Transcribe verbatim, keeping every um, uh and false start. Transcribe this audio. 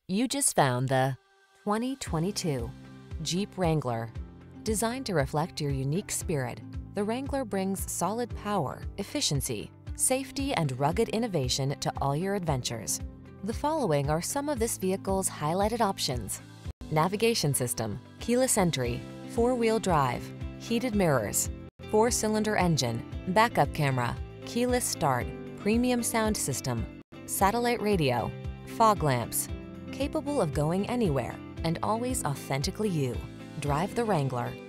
You just found the twenty twenty-two Jeep Wrangler. Designed to reflect your unique spirit, the Wrangler brings solid power, efficiency, safety, and rugged innovation to all your adventures. The following are some of this vehicle's highlighted options: navigation system, keyless entry, four-wheel drive, heated mirrors, four-cylinder engine, backup camera, keyless start, premium sound system, satellite radio, fog lamps. Capable of going anywhere and always authentically you. Drive the Wrangler.